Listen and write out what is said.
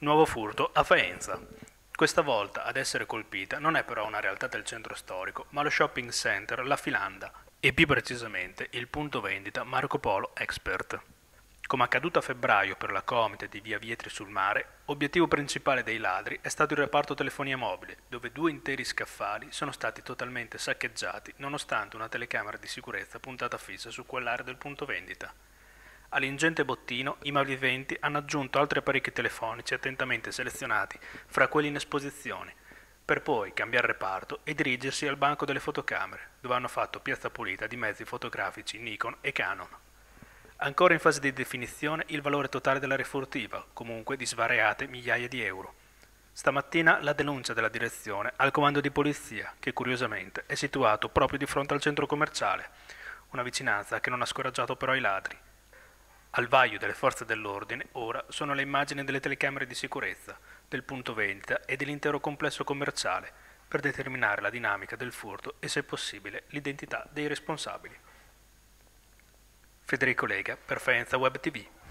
Nuovo furto a Faenza. Questa volta ad essere colpita non è però una realtà del centro storico, ma lo shopping center La Filanda e più precisamente il punto vendita Marco Polo Expert. Come accaduto a febbraio per la Comite di via Vietri sul Mare, obiettivo principale dei ladri è stato il reparto telefonia mobile, dove 2 interi scaffali sono stati totalmente saccheggiati nonostante una telecamera di sicurezza puntata fissa su quell'area del punto vendita. All'ingente bottino i malviventi hanno aggiunto altri apparecchi telefonici attentamente selezionati fra quelli in esposizione, per poi cambiare reparto e dirigersi al banco delle fotocamere, dove hanno fatto piazza pulita di mezzi fotografici Nikon e Canon. Ancora in fase di definizione il valore totale della refurtiva, comunque di svariate migliaia di euro. Stamattina la denuncia della direzione al comando di polizia, che curiosamente è situato proprio di fronte al centro commerciale, una vicinanza che non ha scoraggiato però i ladri. Al vaglio delle forze dell'ordine ora sono le immagini delle telecamere di sicurezza, del punto vendita e dell'intero complesso commerciale per determinare la dinamica del furto e, se possibile, l'identità dei responsabili. Federico Lega per Faenza Web TV.